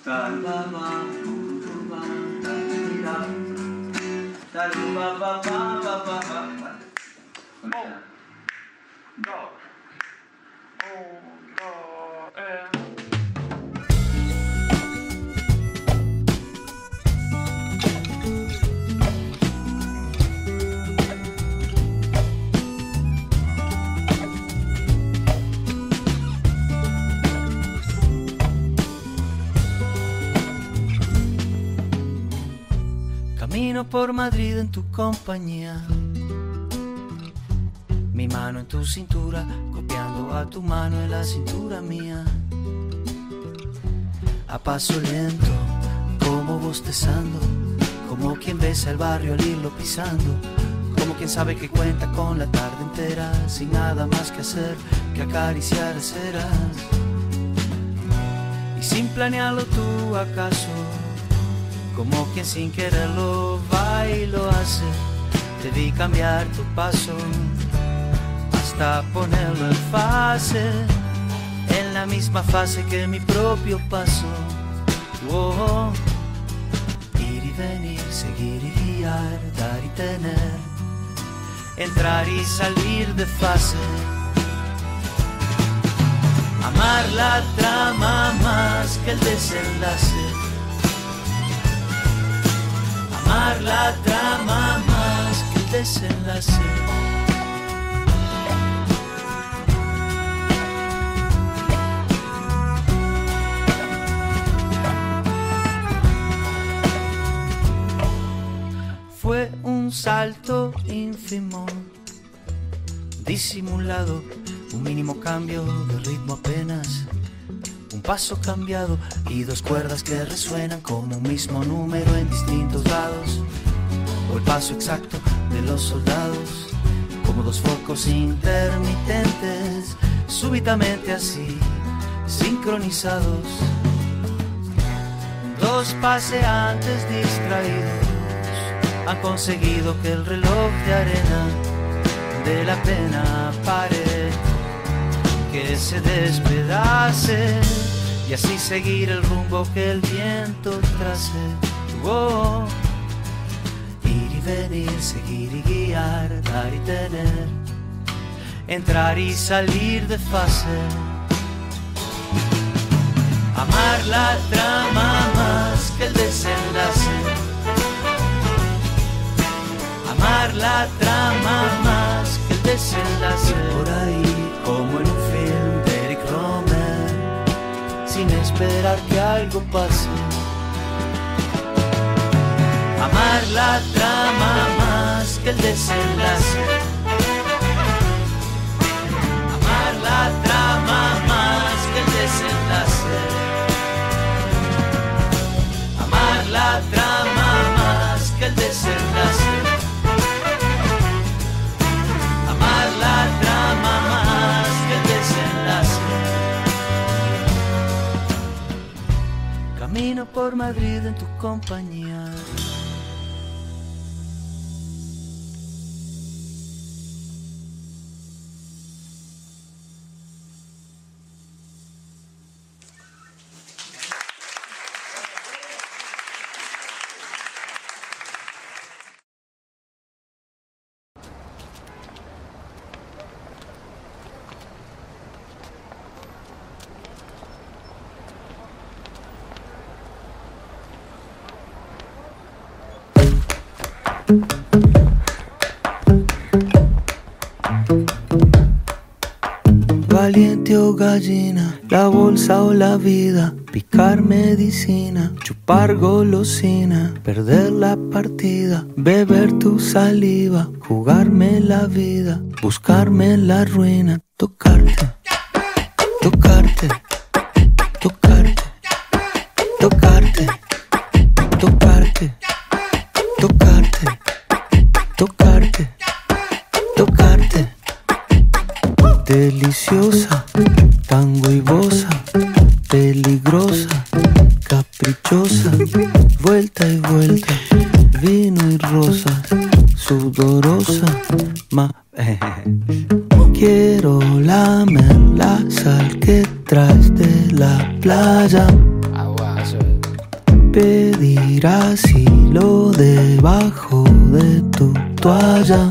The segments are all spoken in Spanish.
Camino por Madrid en tu compañía, mi mano en tu cintura, copiando a tu mano en la cintura mía. A paso lento, como bostezando, como quien besa el barrio al irlo pisando, como quien sabe que cuenta con la tarde entera, sin nada más que hacer que acariciar aceras. Y sin planearlo tú acaso, como quien sin quererlo va y lo hace, te vi cambiar tu paso hasta ponerlo en fase, en la misma fase que mi propio paso. Oh, ir y venir, seguir y guiar, dar y tener, entrar y salir de fase. Amar la trama más que el desenlace. Amar la trama más que el desenlace. Fue un salto ínfimo, disimulado, un mínimo cambio de ritmo apenas, un paso cambiado y dos cuerdas que resuenan como un mismo número en distintos lados, o el paso exacto de los soldados, como dos focos intermitentes, súbitamente así, sincronizados, dos paseantes distraídos han conseguido que el reloj de arena de la pena pare, que se despedace y así seguir el rumbo que el viento trace. Oh, ir y venir, seguir y guiar, dar y tener, entrar y salir de fase. Amar la trama más que el desenlace. Amar la trama más que el desenlace. Por ahí, como en un film de Eric Romer, sin esperar que algo pase. Amar la trama más que el desenlace. Amar la trama más que el desenlace. Amar la trama más que el desenlace. La trama más que el desenlace. Camino por Madrid en tu compañía. Valiente o gallina, la bolsa o la vida, picar medicina, chupar golosina, perder la partida, beber tu saliva, jugarme la vida, buscarme la ruina, tocarte, tocarte, tocarte, tocarte, tocarte, tocarte, tocarte, tocarte. Deliciosa, tango y bosa, peligrosa, caprichosa, vuelta y vuelta, vino y rosas, sudorosa, quiero lamer la sal que traes de la playa. pedir asilo debajo de tu toalla.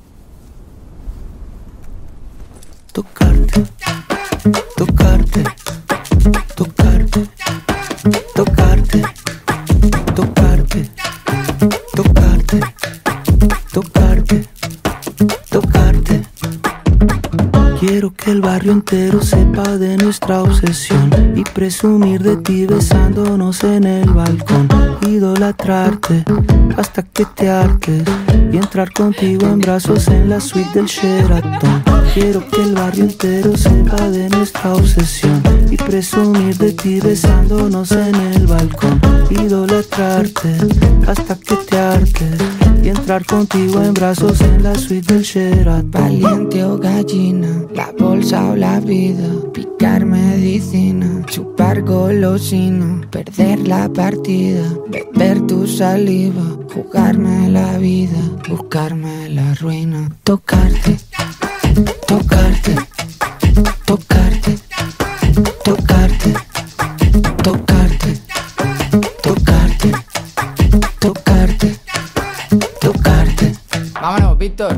Tocarte, tocarte, tocarte, tocarte, tocarte, tocarte, tocarte, tocarte. Quiero que el barrio entero sepa de nuestra obsesión y presumir de ti besándonos en el balcón. Idolatrarte hasta que te hartes y entrar contigo en brazos en la suite del Sheraton. Quiero que el barrio entero sepa de nuestra obsesión y presumir de ti besándonos en el balcón. Idolatrarte hasta que te hartes y entrar contigo en brazos en la suite del Sheraton. Valiente o gallina, la bolsa o la vida, picar medicina, chupar golosina, perder la partida, beber tu saliva, jugarme la vida, buscarme la ruina. Tocarte, tocarte, tocarte, tocarte, tocarte, tocarte, tocarte, tocarte. Vámonos, Víctor.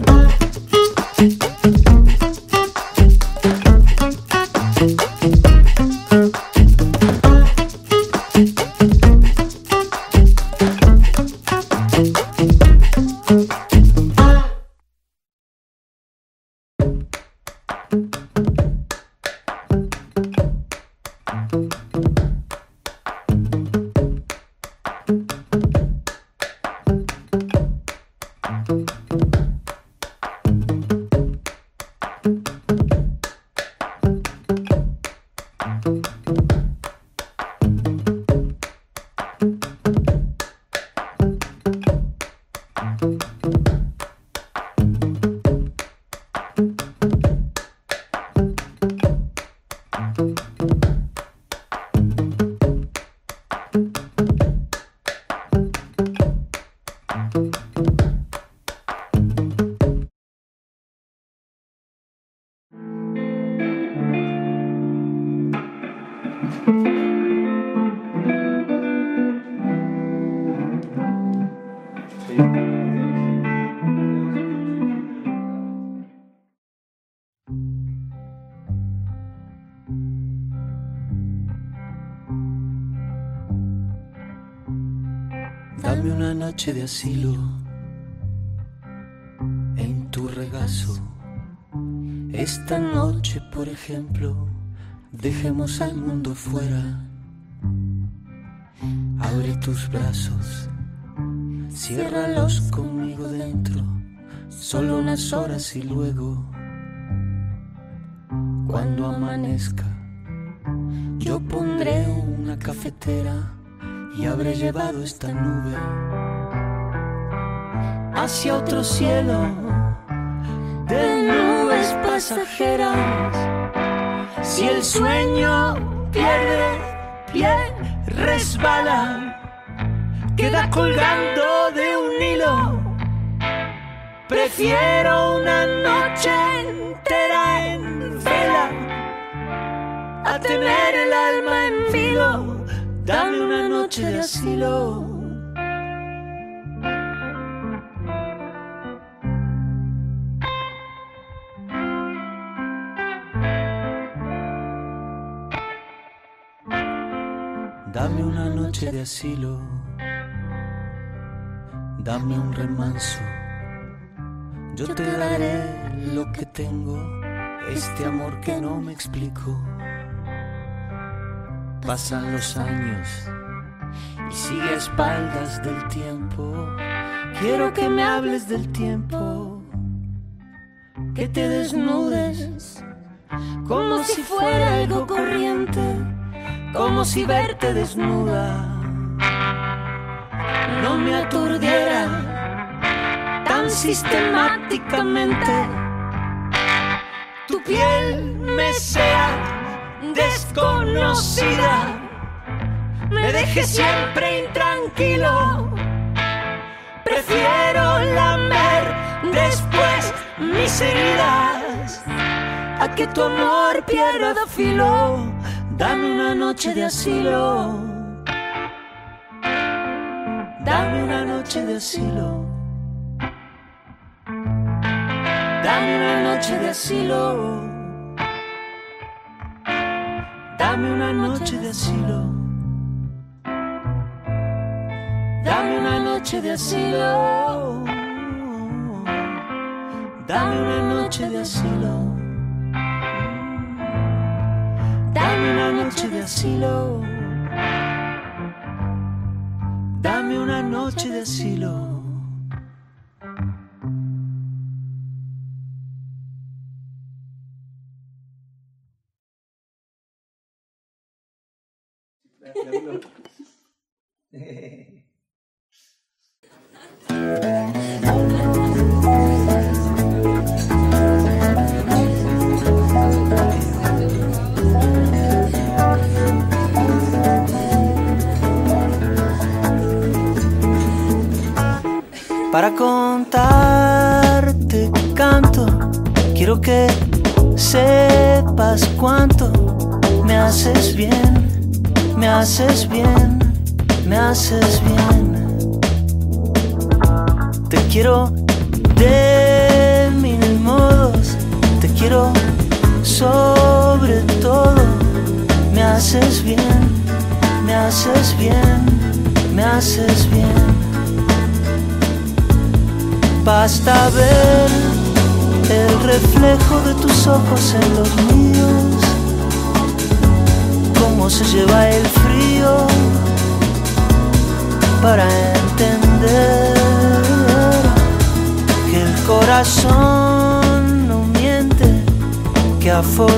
Dame una noche de asilo en tu regazo. Esta noche, por ejemplo, dejemos al mundo fuera. Abre tus brazos, ciérralos conmigo dentro, solo unas horas y luego, cuando amanezca, yo pondré una cafetera y habré llevado esta nube hacia otro cielo de nubes pasajeras. Si el sueño pierde pie, resbala, queda colgando de un hilo. Prefiero una noche entera en vela a tener el alma en vilo. Dame una noche de asilo. Dame una noche de asilo. Dame un remanso. Yo te daré lo que tengo, este amor que no me explico. Pasan los años y sigue a espaldas del tiempo. Quiero que me hables del tiempo, que te desnudes como si fuera algo corriente, como si verte desnuda no me aturdiera tan sistemáticamente. Tu piel me sea desconocida, me deje siempre intranquilo. Prefiero lamer después mis heridas a que tu amor pierda filo. Dame una noche de asilo. noche de asilo. Dame una noche de asilo. Dame una noche de asilo. Dame una noche de asilo. Dame una noche de asilo. Dame una noche de asilo. Dame una noche de asilo. Para contarte canto, quiero que sepas cuánto me haces bien, me haces bien, me haces bien. Te quiero de mil modos, te quiero sobre todo. Me haces bien, me haces bien, me haces bien. Basta ver el reflejo de tus ojos en los míos, cómo se lleva el frío para entender que el corazón no miente, que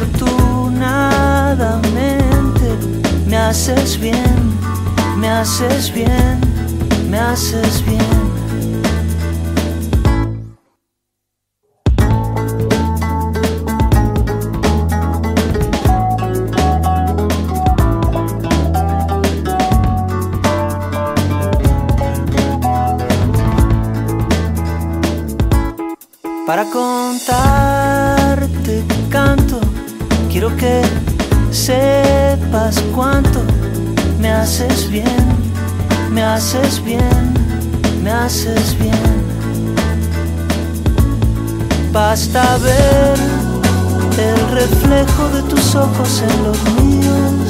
afortunadamente me haces bien, me haces bien, me haces bien. Para contarte canto, quiero que sepas cuánto me haces bien, me haces bien, me haces bien. Basta ver el reflejo de tus ojos en los míos,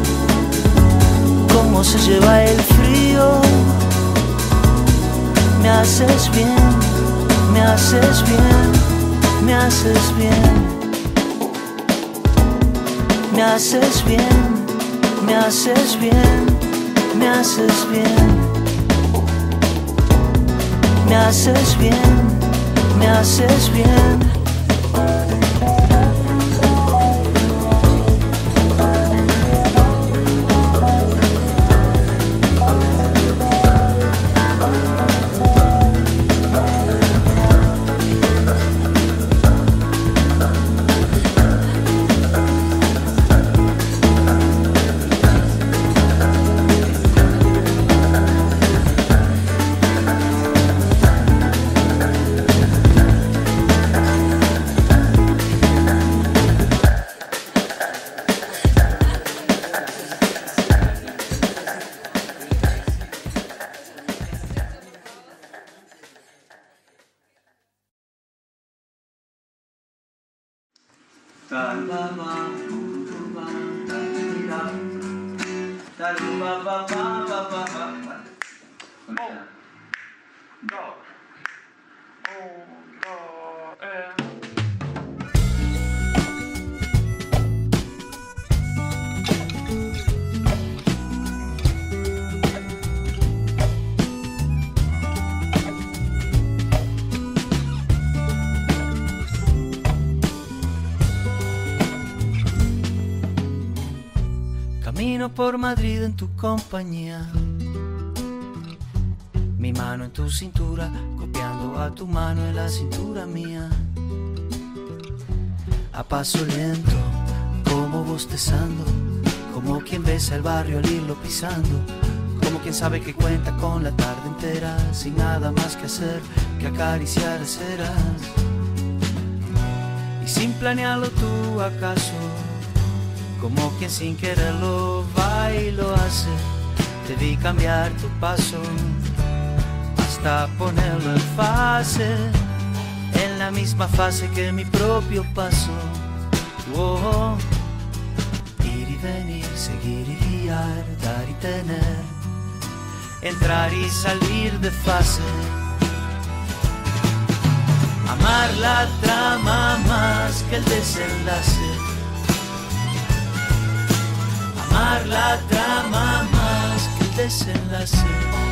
cómo se lleva el frío. Me haces bien, me haces bien, me haces bien. Me haces bien, me haces bien, me haces bien. Me haces bien, me haces bien. Camino por Madrid en tu compañía, mi mano en tu cintura, copiando a tu mano en la cintura mía. A paso lento, como bostezando, como quien besa el barrio al irlo pisando, como quien sabe que cuenta con la tarde entera, sin nada más que hacer que acariciar aceras. Y sin planearlo tú acaso, como quien sin quererlo va y lo hace, te vi cambiar tu paso hasta ponerlo en fase, en la misma fase que mi propio paso. Oh, ir y venir, seguir y guiar, dar y tener, entrar y salir de fase. Amar la trama más que el desenlace. Amar la trama más que el desenlace.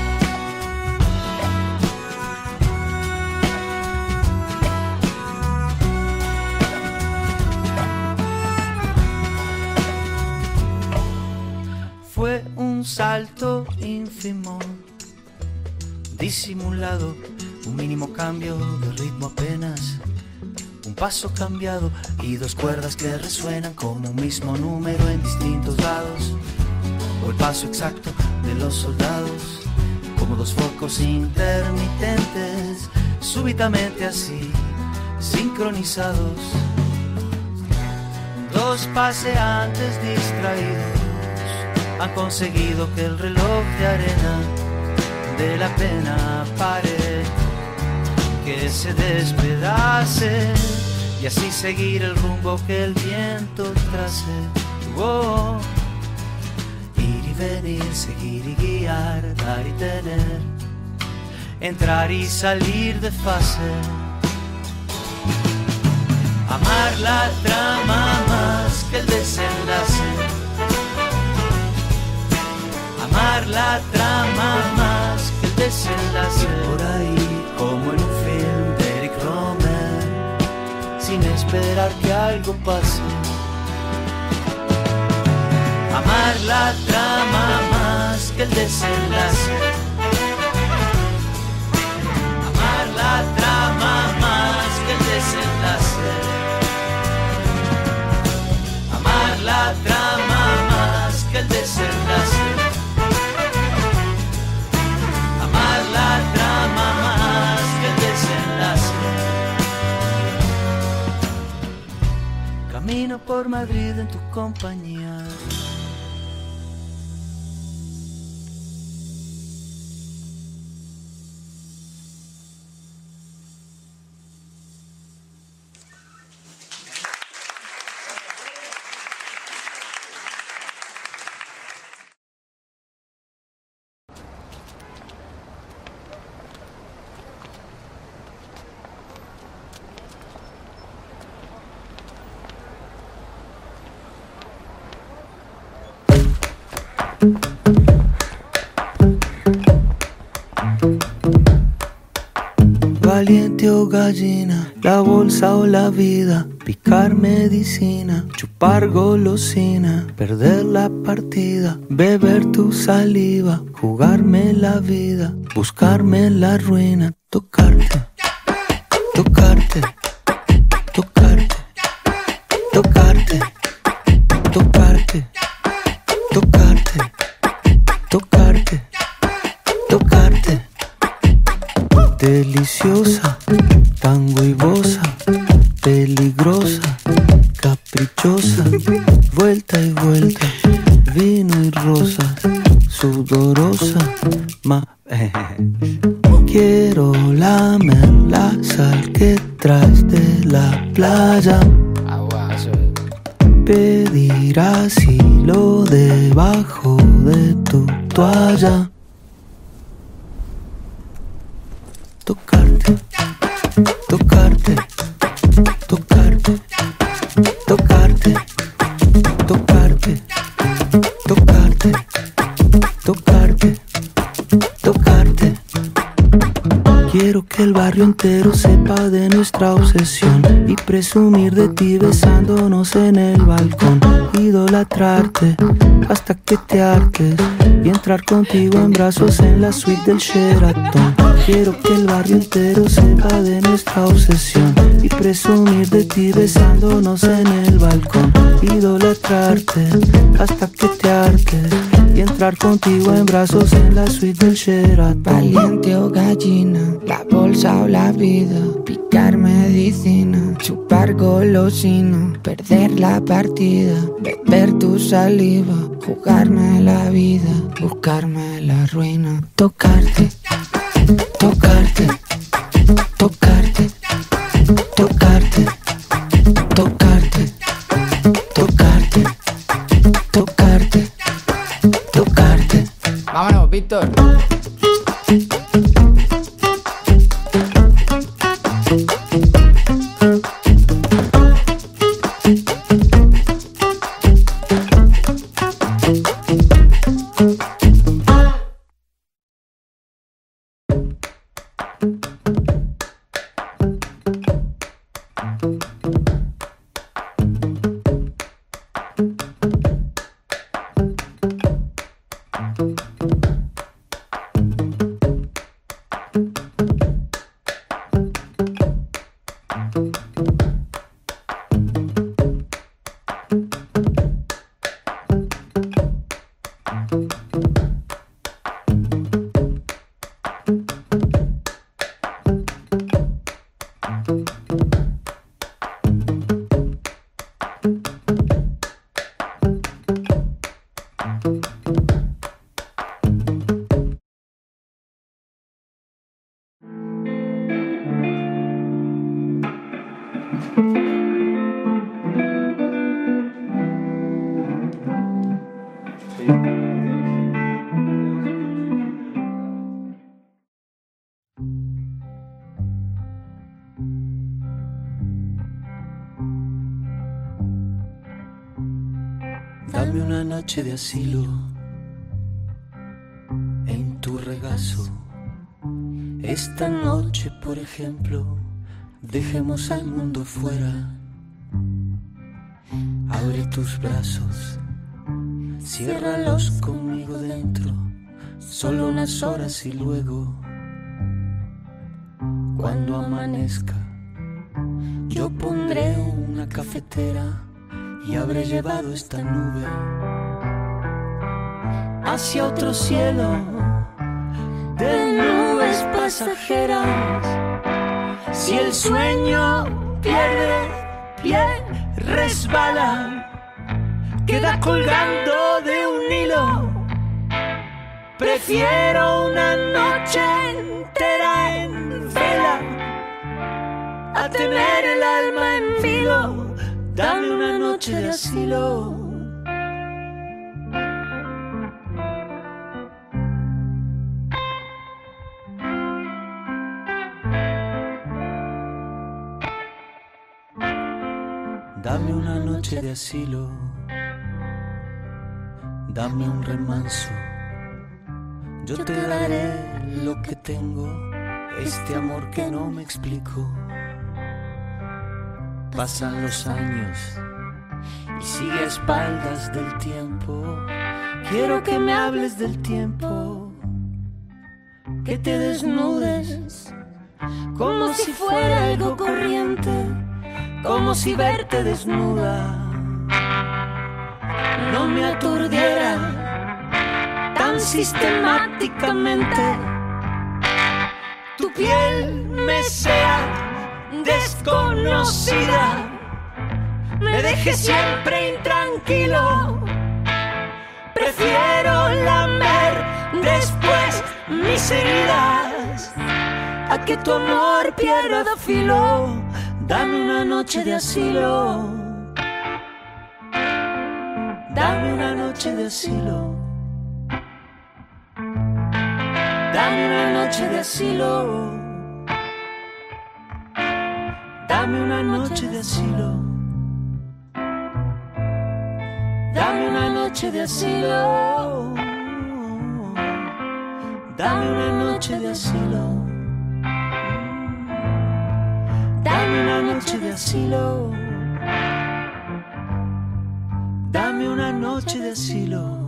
Fue un salto ínfimo, disimulado, un mínimo cambio de ritmo apenas, un paso cambiado y dos cuerdas que resuenan como un mismo número en distintos lados, o el paso exacto de los soldados, como dos focos intermitentes, súbitamente así, sincronizados, dos paseantes distraídos han conseguido que el reloj de arena de la pena pare, que se despedace y así seguir el rumbo que el viento trace. Oh, ir y venir, seguir y guiar, dar y tener, entrar y salir de fase. Amar la trama más que el desenlace. Amar la trama más que el desenlace. Por ahí, como en un film de Eric Romer, sin esperar que algo pase. Amar la trama más que el desenlace. Amar la trama más que el desenlace. Amar la trama más que el desenlace. La trama más que el desenlace. Camino por Madrid en tu compañía. Valiente o gallina, la bolsa o la vida, picar medicina, chupar golosina, perder la partida, beber tu saliva, jugarme la vida, buscarme la ruina, tocarte, tocarte, tocarte, tocarte, tocarte, tocarte, tocarte, tocarte. Deliciosa, tango y bosa, peligrosa, caprichosa, vuelta y vuelta, vino y rosa, sudorosa, quiero lamer la sal que traes de la playa, pedir asilo debajo de tu toalla. Tocarte, tocarte, tocarte, tocarte, tocarte, tocarte, tocarte, tocarte. Quiero que el barrio entero sepa de nuestra obsesión y presumir de ti besándonos en el balcón. Idolatrarte hasta que te hartes y entrar contigo en brazos en la suite del Sheraton. Quiero que el barrio entero sepa de nuestra obsesión y presumir de ti besándonos en el balcón. Idolatrarte hasta que te hartes y entrar contigo en brazos en la suite del Sheraton. Valiente o gallina, la bolsa o la vida, picar medicina, chupar golosina, perder la partida, beber tu saliva, jugarme la vida, buscarme la ruina, tocarte, tocarte. Víctor. Dame una noche de asilo en tu regazo. Esta noche, por ejemplo, dejemos al mundo fuera. Abre tus brazos, ciérralos conmigo dentro, solo unas horas y luego, cuando amanezca, yo pondré una cafetera y habré llevado esta nube hacia otro cielo de nubes pasajeras. Si el sueño pierde pie, resbala, queda colgando de un hilo. Prefiero una noche entera en vela a tener el alma en vilo. Dame una noche de asilo. Dame una noche de asilo. Dame un remanso. Yo te daré lo que tengo, este amor que no me explico. Pasan los años y sigue a espaldas del tiempo. Quiero que me hables del tiempo, que te desnudes como si fuera algo corriente, como si verte desnuda no me aturdiera tan sistemáticamente. Tu piel me sea desconocida, me deje siempre intranquilo. Prefiero lamer después mis heridas a que tu amor pierda filo. Dame una noche de asilo. Dame una noche de asilo. Dame una noche de asilo. Dame una noche de asilo. Dame una noche de asilo. Dame una noche de asilo. Dame una noche de asilo. Dame una noche de asilo.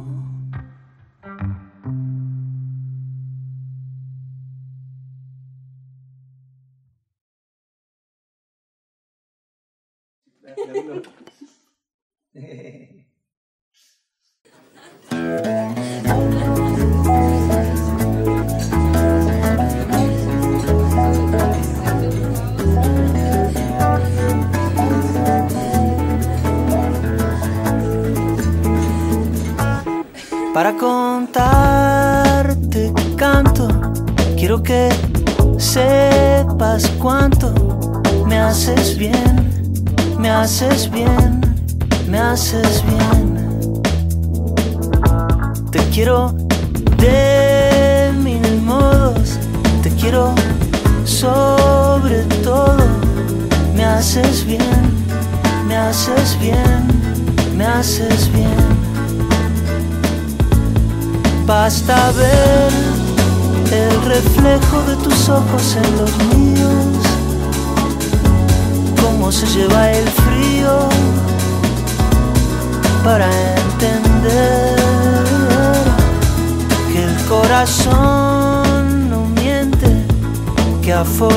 Para contarte canto, quiero que sepas cuánto me haces bien, me haces bien, me haces bien. Te quiero decir quiero sobre todo. Me haces bien, me haces bien, me haces bien. Basta ver el reflejo de tus ojos en los míos, cómo se lleva el frío, para entender que el corazón no miente, que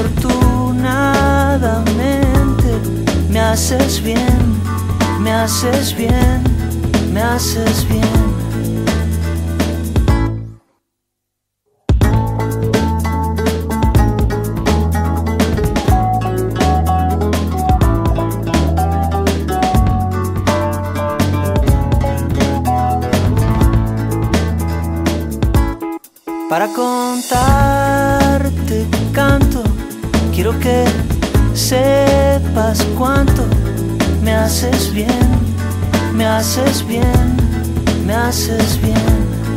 afortunadamente me haces bien, me haces bien, me haces bien. Para contarte canto, quiero que sepas cuánto me haces bien, me haces bien, me haces bien.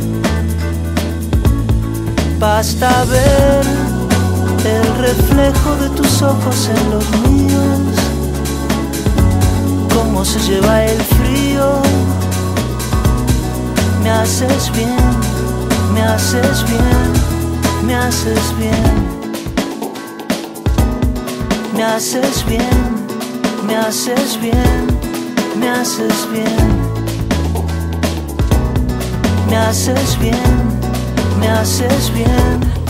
Basta ver el reflejo de tus ojos en los míos, cómo se lleva el frío. Me haces bien, me haces bien, me haces bien. Me haces bien, me haces bien, me haces bien. Me haces bien, me haces bien.